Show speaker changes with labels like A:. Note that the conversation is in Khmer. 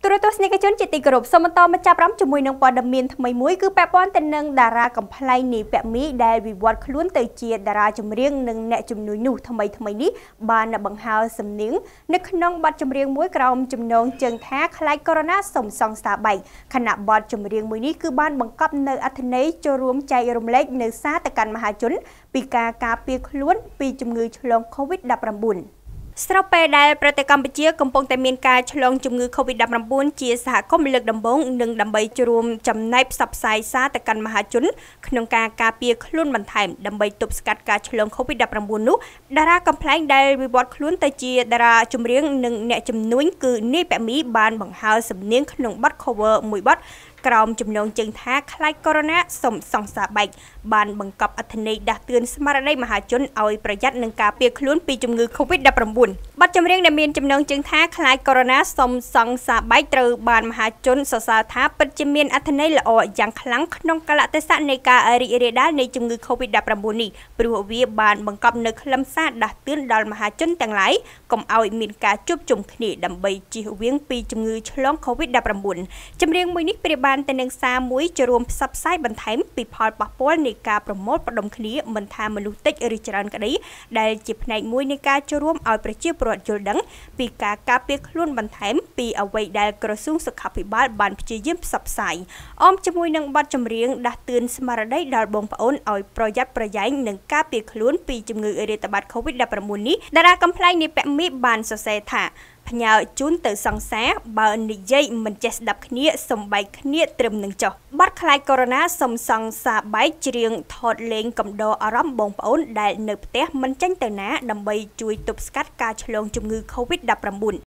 A: ទូរទស្សនិកជនជាទីគោរពសូមបន្តមកចាប់អារម្មណ៍ជាមួយនឹងព័ត៌មានថ្មីមួយគឺពាក់ព័ន្ធទៅនឹងតារាកំប្លែងនាយពាក់មីដែលវិវត្តខ្លួនទៅជាតារាចម្រៀងនិងអ្នកជំនួយនោះថ្មីនេះបានបង្ហើរសំនៀងនៅក្នុងបទចម្រៀងមួយក្រោមចំណងជើងថាខ្លាចកូវីដ សុំសង្សារបែកខណៈបទចម្រៀងមួយនេះគឺបានបង្កប់នៅអត្ថន័យចូលរួមចែករំលែកនៅសារទៅកាន់មហាជនពីការការពារខ្លួនពីជំងឺឆ្លង COVID-19 ស្របពេលដែលប្រទេសកម្ពុជាកំពុងតែមានការឆ្លងជំងឺ COVID-19 ជាសហគមន៍លើកដំបូងនិងដើម្បីជួមចំណែកផ្សព្វផ្សាយសារទៅកាន់មហាជនក្នុងការការពារខ្លួនបន្ថែមដើម្បីទប់ស្កាត់ការឆ្លង COVID-19 នោះតារាកំប្លែងដែលវិវត្តខ្លួនទៅជាតារាចម្រៀងនិងអ្នកជំនួញគឺនាយពាក់មីបានបង្ហើរសំនៀងក្នុងបទ cover មួយបទក្រោមចំណងជើងថាខ្លាចកូវីដ សុំសង្សារបែកបានបង្កប់អត្ថន័យដាស់តឿនស្មារតីមហាជនឲ្យប្រយ័ត្ននឹងការពារខ្លួនពីជំងឺ COVID-19 បទចម្រៀងដែលមានចំណងជើងថាខ្លាចកូវីដ សុំសង្សារបែកត្រូវបានមហាជនសរសើរថាពិតជាមានអត្ថន័យល្អយ៉ាងខ្លាំងក្នុងកាលៈទេសៈនៃការរីករាលដាលនៃជំងឺ COVID-19 នេះព្រោះវាបានបង្កប់នូវខ្លឹមសារដាស់តឿនដល់មហាជនទាំងឡាយកុំឲ្យមានការជួបជុំគ្នាដើម្បីជៀសវាងពីជំងឺឆ្លង COVID-19 ចម្រៀងមួយនេះប្រៀបបានទៅនឹងសារមួយចូលរួមផ្សព្វផ្សាយបន្ថែមពីផលប៉ះពាល់នៃការប្រមូលផ្ដុំគ្នាមិនថាមនុស្សតិចឬច្រើនក្តីដែលជាផ្នែកមួយនៃការចូលរួមឲ្យប្រជាពលរដ្ឋយល់ដឹងពីការការពារខ្លួនបន្ថែមពីអ្វីដែលក្រសួងសុខាភិបាលបានព្យាយាមផ្សព្វផ្សាយអមជាមួយនឹងបទចម្រៀងដាស់តឿនស្មារតីដល់បងប្អូនឲ្យប្រយ័ត្នប្រយែងនឹងការពារខ្លួនពីជំងឺរាតត្បាត COVID-19 នេះតារាកំប្លែងនាយពាក់មីបានសរសេរថាផ្ញើជូនទៅសង្សារបើនិយាយមិនចេះស្ដាប់គ្នាសំបែកគ្នាត្រឹមនឹងចុះបទខ្លាចកូវីដ សុំសង្សារបែកច្រៀងថតលេងកំដរអារម្មណ៍បងប្អូនដែលនៅផ្ទះមិនចេញទៅណាដើម្បីជួយទប់ស្កាត់ការឆ្លងជំងឺ COVID-19